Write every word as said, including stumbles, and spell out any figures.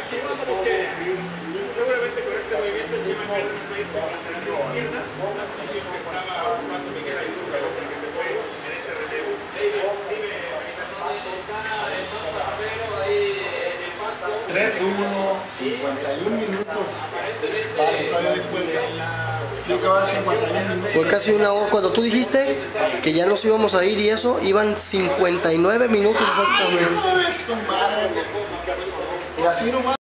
máximo, como que seguramente con este movimiento Chema Cárdenas va a ir por las izquierdas, una posición que estaba ocupando Miguel Ayuso, el hombre que se fue en este relevo. tres uno, cincuenta y un minutos. Vale, todavía de cuenta. Yo que va a cincuenta y un minutos. Fue casi una hora. Cuando tú dijiste que ya nos íbamos a ir y eso, iban cincuenta y nueve minutos exactamente. Y así nomás.